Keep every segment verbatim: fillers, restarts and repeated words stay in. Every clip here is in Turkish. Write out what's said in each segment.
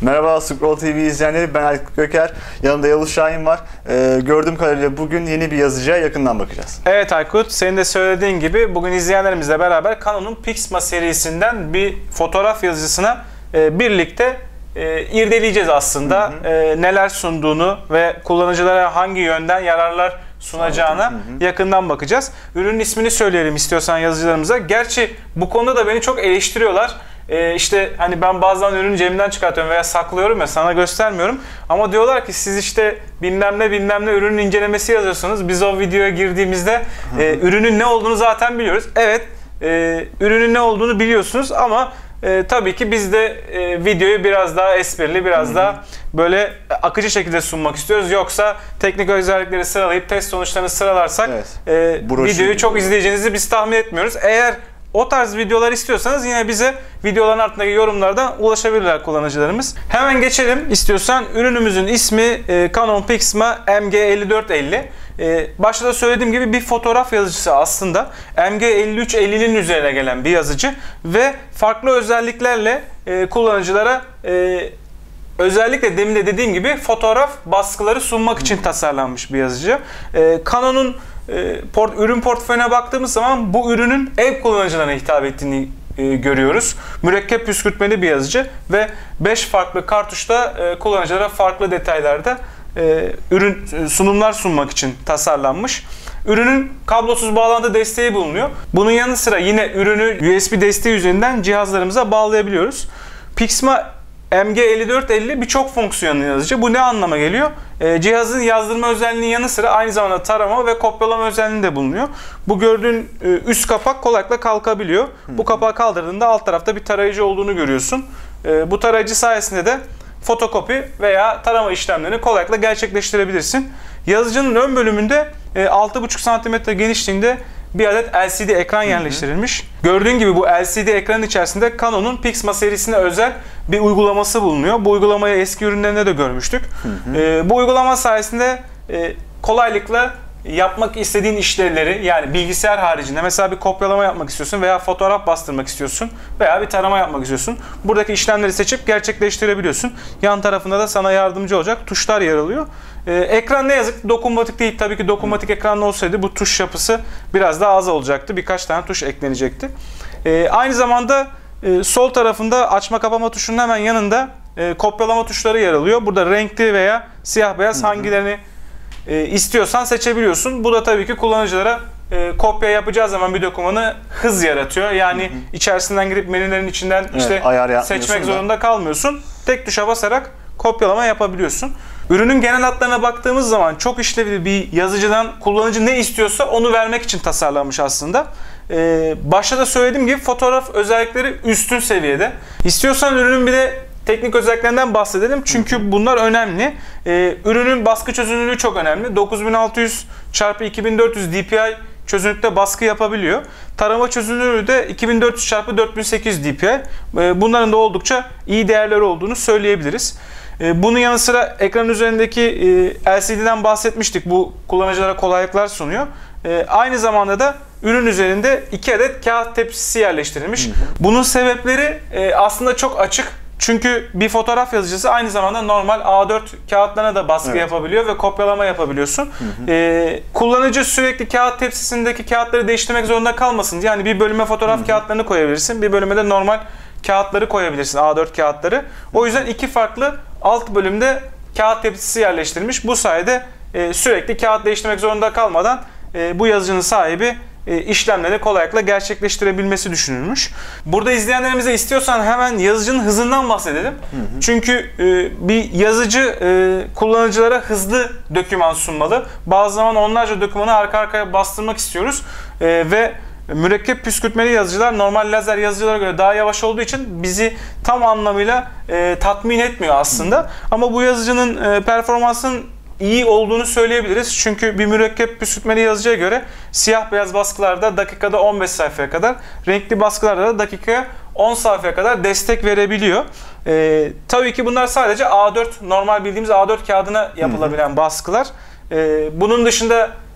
Merhaba Scroll T V izleyenleri, ben Aykut Göker. Yanımda Yavuz Şahin var. Ee, gördüğüm kadarıyla bugün yeni bir yazıcıya yakından bakacağız. Evet Aykut, senin de söylediğin gibi bugün izleyenlerimizle beraber Canon'un Pixma serisinden bir fotoğraf yazıcısına e, birlikte e, irdeleyeceğiz aslında. Hı hı. E, neler sunduğunu ve kullanıcılara hangi yönden yararlar sunacağına hı hı. yakından bakacağız. Ürünün ismini söyleyelim istiyorsan yazıcılarımıza. Gerçi bu konuda da beni çok eleştiriyorlar. Ee, işte hani ben bazen ürünü cebimden çıkartıyorum veya saklıyorum ya, sana göstermiyorum. Ama diyorlar ki siz işte bilmem ne bilmem ne ürünün incelemesi yazıyorsunuz. Biz o videoya girdiğimizde e, ürünün ne olduğunu zaten biliyoruz. Evet, e, ürünün ne olduğunu biliyorsunuz ama e, tabii ki biz de e, videoyu biraz daha esprili, biraz Hı-hı. daha böyle akıcı şekilde sunmak istiyoruz. Yoksa teknik özellikleri sıralayıp test sonuçlarını sıralarsak evet. e, videoyu çok izleyeceğinizi biz tahmin etmiyoruz. Eğer o tarz videolar istiyorsanız yine bize videoların altındaki yorumlardan ulaşabilirler kullanıcılarımız. Hemen geçelim istiyorsan. Ürünümüzün ismi e, Canon Pixma M G elli dört elli. E, başta da söylediğim gibi bir fotoğraf yazıcısı aslında. M G elli üç ellinin üzerine gelen bir yazıcı ve farklı özelliklerle e, kullanıcılara e, özellikle demin de dediğim gibi fotoğraf baskıları sunmak için tasarlanmış bir yazıcı. E, Canon'un e, port, ürün portföyüne baktığımız zaman bu ürünün ev kullanıcılarına hitap ettiğini e, görüyoruz. Mürekkep püskürtmeli bir yazıcı ve beş farklı kartuşta e, kullanıcılara farklı detaylarda e, ürün sunumlar sunmak için tasarlanmış. Ürünün kablosuz bağlantı desteği bulunuyor. Bunun yanı sıra yine ürünü U S B desteği üzerinden cihazlarımıza bağlayabiliyoruz. Pixma M G elli dört elli birçok fonksiyonlu yazıcı. Bu ne anlama geliyor? E, cihazın yazdırma özelliğinin yanı sıra aynı zamanda tarama ve kopyalama özelliği de bulunuyor. Bu gördüğün e, üst kapak kolaylıkla kalkabiliyor. Hı. Bu kapağı kaldırdığında alt tarafta bir tarayıcı olduğunu görüyorsun. E, bu tarayıcı sayesinde de fotokopi veya tarama işlemlerini kolaylıkla gerçekleştirebilirsin. Yazıcının ön bölümünde e, altı buçuk santimetre genişliğinde bir adet L C D ekran yerleştirilmiş. Hı hı. Gördüğün gibi bu L C D ekranın içerisinde Canon'un Pixma serisine özel bir uygulaması bulunuyor. Bu uygulamayı eski ürünlerinde de görmüştük. Hı hı. E, bu uygulama sayesinde e, kolaylıkla yapmak istediğin işlevleri, yani bilgisayar haricinde mesela bir kopyalama yapmak istiyorsun veya fotoğraf bastırmak istiyorsun veya bir tarama yapmak istiyorsun. Buradaki işlemleri seçip gerçekleştirebiliyorsun. Yan tarafında da sana yardımcı olacak tuşlar yer alıyor. Ee, ekran ne yazık ki dokunmatik değil. Tabii ki dokunmatik hmm. ekranlı olsaydı bu tuş yapısı biraz daha az olacaktı. Birkaç tane tuş eklenecekti. Ee, aynı zamanda e, sol tarafında açma kapama tuşunun hemen yanında e, kopyalama tuşları yer alıyor. Burada renkli veya siyah beyaz hmm. hangilerini e, istiyorsan seçebiliyorsun. Bu da tabii ki kullanıcılara e, kopya yapacağı zaman bir dokümanı hız yaratıyor. Yani hmm. içerisinden girip menülerin içinden evet, işte seçmek zorunda kalmıyorsun. Tek tuşa basarak kopyalama yapabiliyorsun. Ürünün genel hatlarına baktığımız zaman çok işlevli bir yazıcıdan kullanıcı ne istiyorsa onu vermek için tasarlanmış aslında. Ee, başta da söylediğim gibi fotoğraf özellikleri üstün seviyede. İstiyorsan ürünün bir de teknik özelliklerinden bahsedelim çünkü bunlar önemli. Ee, ürünün baskı çözünürlüğü çok önemli. dokuz bin altı yüz çarpı iki bin dört yüz D P I çözünürlükte baskı yapabiliyor. Tarama çözünürlüğü de iki bin dört yüz çarpı dört bin sekiz yüz D P I. Ee, bunların da oldukça iyi değerleri olduğunu söyleyebiliriz. Bunun yanı sıra ekran üzerindeki L C D'den bahsetmiştik. Bu kullanıcılara kolaylıklar sunuyor. Aynı zamanda da ürün üzerinde iki adet kağıt tepsisi yerleştirilmiş. Hı hı. Bunun sebepleri aslında çok açık. Çünkü bir fotoğraf yazıcısı aynı zamanda normal A dört kağıtlarına da baskı evet. yapabiliyor ve kopyalama yapabiliyorsun. Hı hı. Ee, kullanıcı sürekli kağıt tepsisindeki kağıtları değiştirmek zorunda kalmasın. Yani bir bölüme fotoğraf hı hı. kağıtlarını koyabilirsin. Bir bölüme de normal kağıtları koyabilirsin, A dört kağıtları. O yüzden iki farklı alt bölümde kağıt tepsisi yerleştirilmiş. Bu sayede e, sürekli kağıt değiştirmek zorunda kalmadan e, bu yazıcının sahibi e, işlemleri kolaylıkla gerçekleştirebilmesi düşünülmüş. Burada izleyenlerimize istiyorsan hemen yazıcının hızından bahsedelim. Hı hı. Çünkü e, bir yazıcı e, kullanıcılara hızlı doküman sunmalı. Bazı zaman onlarca dokümanı arka arkaya bastırmak istiyoruz e, ve mürekkep püskürtmeli yazıcılar normal lazer yazıcılara göre daha yavaş olduğu için bizi tam anlamıyla e, tatmin etmiyor aslında. Hı. Ama bu yazıcının e, performansının iyi olduğunu söyleyebiliriz. Çünkü bir mürekkep püskürtmeli yazıcıya göre siyah beyaz baskılarda dakikada on beş sayfaya kadar, renkli baskılarda da dakikaya on sayfaya kadar destek verebiliyor. E, tabii ki bunlar sadece A dört, normal bildiğimiz A dört kağıdına yapılabilen Hı. baskılar. E, bunun dışında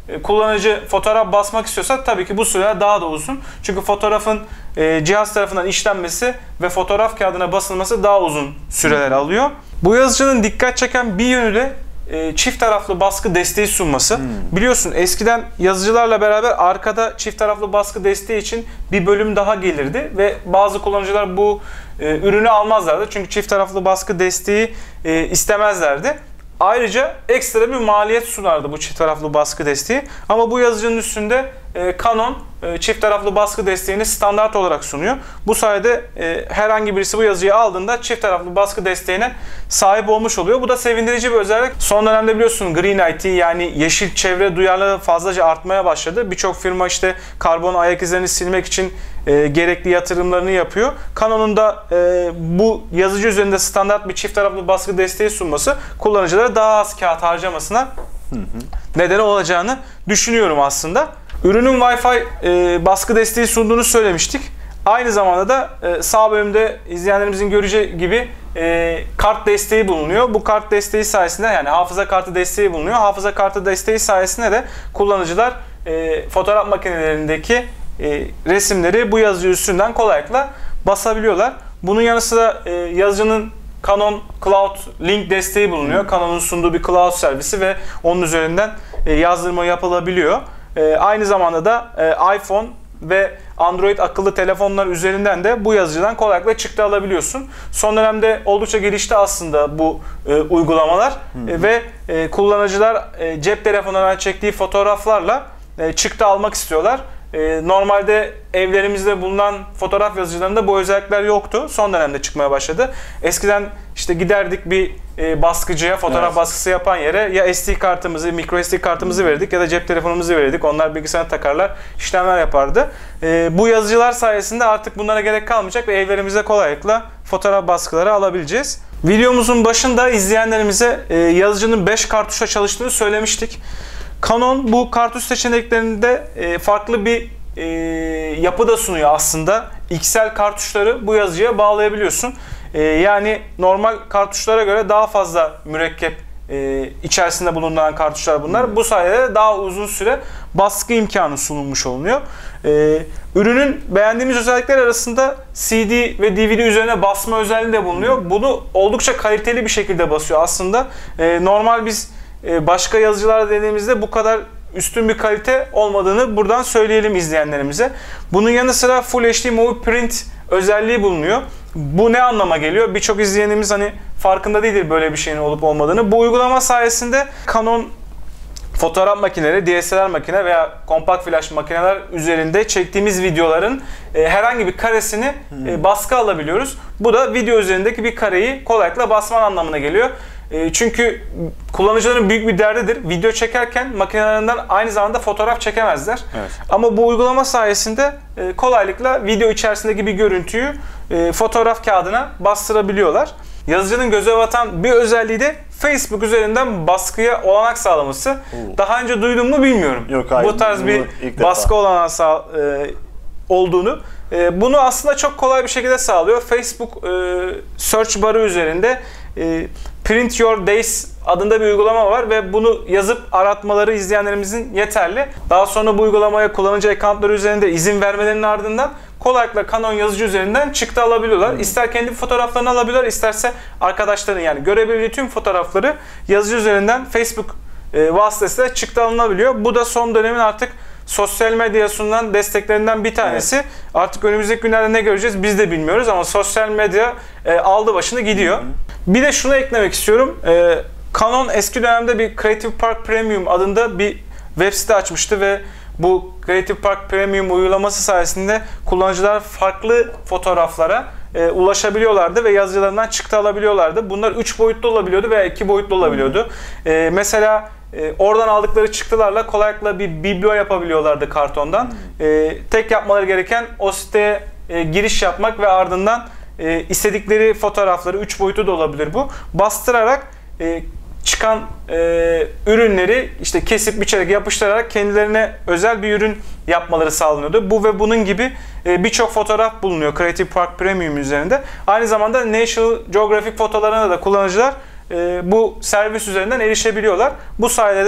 e, kullanıcı fotoğraf basmak istiyorsa tabii ki bu süre daha da uzun. Çünkü fotoğrafın e, cihaz tarafından işlenmesi ve fotoğraf kağıdına basılması daha uzun süreler alıyor. Bu yazıcının dikkat çeken bir yönü de e, çift taraflı baskı desteği sunması. Hmm. Biliyorsun eskiden yazıcılarla beraber arkada çift taraflı baskı desteği için bir bölüm daha gelirdi ve bazı kullanıcılar bu e, ürünü almazlardı. Çünkü çift taraflı baskı desteği e, istemezlerdi. Ayrıca ekstra bir maliyet sunardı bu çift taraflı baskı desteği. Ama bu yazıcının üstünde e, Canon e, çift taraflı baskı desteğini standart olarak sunuyor. Bu sayede e, herhangi birisi bu yazıcıyı aldığında çift taraflı baskı desteğine sahip olmuş oluyor. Bu da sevindirici bir özellik. Son dönemde biliyorsun Green I T yani yeşil çevre duyarlılığı fazlaca artmaya başladı. Birçok firma işte karbon ayak izlerini silmek için e, gerekli yatırımlarını yapıyor. Canon'un da e, bu yazıcı üzerinde standart bir çift taraflı baskı desteği sunması kullanıcılara daha az kağıt harcamasına hı hı. neden olacağını düşünüyorum aslında. Ürünün Wi-Fi e, baskı desteği sunduğunu söylemiştik. Aynı zamanda da e, sağ bölümde izleyenlerimizin göreceği gibi e, kart desteği bulunuyor. Bu kart desteği sayesinde yani hafıza kartı desteği bulunuyor. Hafıza kartı desteği sayesinde de kullanıcılar e, fotoğraf makinelerindeki e, resimleri bu yazıcı üstünden kolaylıkla basabiliyorlar. Bunun yanı sıra e, yazıcının Canon Cloud Link desteği bulunuyor. Hmm. Canon'un sunduğu bir cloud servisi ve onun üzerinden e, yazdırma yapılabiliyor. E, aynı zamanda da e, iPhone ve Android akıllı telefonlar üzerinden de bu yazıcıdan kolaylıkla çıktı alabiliyorsun. Son dönemde oldukça gelişti aslında bu e, uygulamalar e, ve e, kullanıcılar e, cep telefonundan çektiği fotoğraflarla e, çıktı almak istiyorlar. E, normalde evlerimizde bulunan fotoğraf yazıcılarında bu özellikler yoktu. Son dönemde çıkmaya başladı. Eskiden işte giderdik bir e, baskıcıya, fotoğraf evet. baskısı yapan yere ya S D kartımızı, micro S D kartımızı verirdik ya da cep telefonumuzu verirdik. Onlar bilgisayara takarlar, işlemler yapardı. E, bu yazıcılar sayesinde artık bunlara gerek kalmayacak ve evlerimizde kolaylıkla fotoğraf baskıları alabileceğiz. Videomuzun başında izleyenlerimize e, yazıcının beş kartuşla çalıştığını söylemiştik. Canon bu kartuş seçeneklerinde e, farklı bir e, yapı da sunuyor aslında. X L kartuşları bu yazıcıya bağlayabiliyorsun. E, yani normal kartuşlara göre daha fazla mürekkep e, içerisinde bulunan kartuşlar bunlar. Hmm. Bu sayede daha uzun süre baskı imkanı sunulmuş oluyor. E, ürünün beğendiğimiz özellikler arasında C D ve D V D üzerine basma özelliği de bulunuyor. Bunu oldukça kaliteli bir şekilde basıyor aslında. E, normal biz başka yazıcılar dediğimizde bu kadar üstün bir kalite olmadığını buradan söyleyelim izleyenlerimize. Bunun yanı sıra Full H D Movie Print özelliği bulunuyor. Bu ne anlama geliyor? Birçok izleyenimiz hani farkında değildir böyle bir şeyin olup olmadığını. Bu uygulama sayesinde Canon fotoğraf makineleri, D S L R makine veya kompakt flash makineler üzerinde çektiğimiz videoların e, herhangi bir karesini e, baskı alabiliyoruz. Bu da video üzerindeki bir kareyi kolaylıkla basman anlamına geliyor. E, çünkü kullanıcıların büyük bir derdidir. Video çekerken makinelerinden aynı zamanda fotoğraf çekemezler. Evet. Ama bu uygulama sayesinde e, kolaylıkla video içerisindeki bir görüntüyü e, fotoğraf kağıdına bastırabiliyorlar. Yazıcının göze batan bir özelliği de Facebook üzerinden baskıya olanak sağlaması. Oo. Daha önce duydun mu bilmiyorum. Yok, hayır, bu tarz bir baskı olanağı sağ, e, olduğunu. E, bunu aslında çok kolay bir şekilde sağlıyor. Facebook e, search barı üzerinde e, Print Your Days adında bir uygulama var ve bunu yazıp aratmaları izleyenlerimizin yeterli. Daha sonra bu uygulamaya kullanıcı accountları üzerinde izin vermelerinin ardından kolaylıkla Canon yazıcı üzerinden çıktı alabiliyorlar. Hmm. İster kendi fotoğraflarını alabiliyorlar, isterse arkadaşların yani görebildiği tüm fotoğrafları yazıcı üzerinden Facebook e, vasıtasıyla çıktı alınabiliyor. Bu da son dönemin artık sosyal medyaya sunulan desteklerinden bir tanesi. Evet. Artık önümüzdeki günlerde ne göreceğiz biz de bilmiyoruz ama sosyal medya e, aldı başını gidiyor. Hmm. Bir de şunu eklemek istiyorum. E, Canon eski dönemde bir Creative Park Premium adında bir web site açmıştı ve bu Creative Park Premium uygulaması sayesinde kullanıcılar farklı fotoğraflara e, ulaşabiliyorlardı ve yazıcılarından çıktı alabiliyorlardı. Bunlar üç boyutlu olabiliyordu veya iki boyutlu olabiliyordu. E, mesela e, oradan aldıkları çıktılarla kolaylıkla bir biblo yapabiliyorlardı kartondan. E, tek yapmaları gereken o siteye e, giriş yapmak ve ardından e, istedikleri fotoğrafları, üç boyutlu da olabilir bu, bastırarak e, çıkan e, ürünleri işte kesip biçerek yapıştırarak kendilerine özel bir ürün yapmaları sağlanıyordu. Bu ve bunun gibi e, birçok fotoğraf bulunuyor Creative Park Premium üzerinde. Aynı zamanda National Geographic fotolarına da kullanıcılar e, bu servis üzerinden erişebiliyorlar. Bu sayede de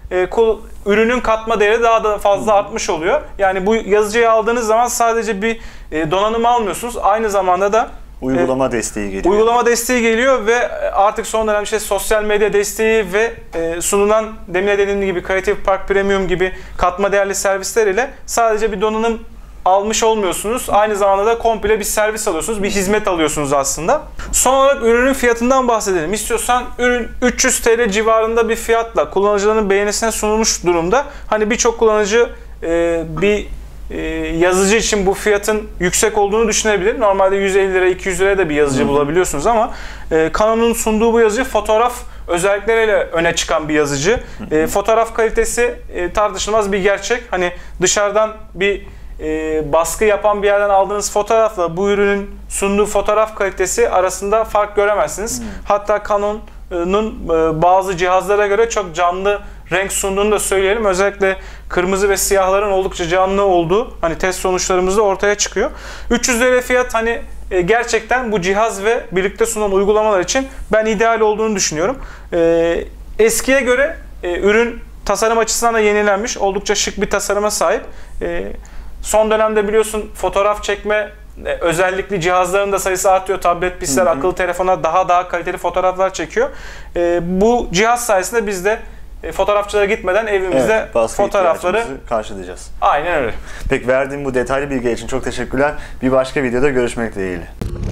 e, kul, ürünün katma değeri daha da fazla artmış oluyor. Yani bu yazıcıyı aldığınız zaman sadece bir e, donanım almıyorsunuz. Aynı zamanda da uygulama e, desteği geliyor. Uygulama desteği geliyor ve artık son dönem işte sosyal medya desteği ve e, sunulan demin de dediğim gibi Creative Park Premium gibi katma değerli servisler ile sadece bir donanım almış olmuyorsunuz. Aynı zamanda da komple bir servis alıyorsunuz. Bir hizmet alıyorsunuz aslında. Son olarak ürünün fiyatından bahsedelim. İstiyorsan ürün üç yüz TL civarında bir fiyatla kullanıcıların beğenisine sunulmuş durumda. Hani birçok kullanıcı e, bir e, yazıcı için bu fiyatın yüksek olduğunu düşünebilir. Normalde yüz elli lira iki yüz liraya da bir yazıcı Hı-hı. bulabiliyorsunuz ama e, Canon'un sunduğu bu yazıcı fotoğraf özellikleriyle öne çıkan bir yazıcı. E, fotoğraf kalitesi e, tartışılmaz bir gerçek. Hani dışarıdan bir E, baskı yapan bir yerden aldığınız fotoğrafla bu ürünün sunduğu fotoğraf kalitesi arasında fark göremezsiniz. Hmm. Hatta Canon'un e, bazı cihazlara göre çok canlı renk sunduğunu da söyleyelim. Özellikle kırmızı ve siyahların oldukça canlı olduğu hani test sonuçlarımızda ortaya çıkıyor. üç yüz lira fiyat hani e, gerçekten bu cihaz ve birlikte sunulan uygulamalar için ben ideal olduğunu düşünüyorum. E, eskiye göre e, ürün tasarım açısından da yenilenmiş. Oldukça şık bir tasarıma sahip. E, Son dönemde biliyorsun fotoğraf çekme özellikli cihazların da sayısı artıyor. Tablet, pisler, hı hı. akıllı telefona daha daha kaliteli fotoğraflar çekiyor. E, bu cihaz sayesinde biz de e, fotoğrafçılara gitmeden evimizde evet, fotoğrafları karşılayacağız. Aynen öyle. Peki verdiğim bu detaylı bilgi için çok teşekkürler. Bir başka videoda görüşmek dileğiyle.